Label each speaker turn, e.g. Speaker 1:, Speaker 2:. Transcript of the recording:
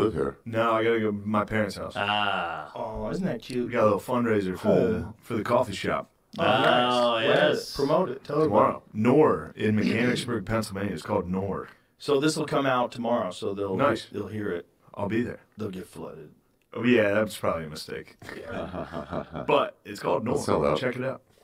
Speaker 1: live here.
Speaker 2: No, I gotta go to my parents' house.
Speaker 3: Oh, isn't that cute?
Speaker 2: We got a little fundraiser for the coffee shop.
Speaker 3: Oh, nice.
Speaker 4: Yes.
Speaker 3: Promote it. Tell
Speaker 2: Tomorrow. Nour in Mechanicsburg, Pennsylvania. It's called Nour.
Speaker 3: So this will come out tomorrow, so they'll hear it.
Speaker 2: I'll be there.
Speaker 3: They'll get flooded.
Speaker 2: Oh, yeah, that's probably a mistake. But it's called Nour.
Speaker 1: Sell out.
Speaker 2: Check it out.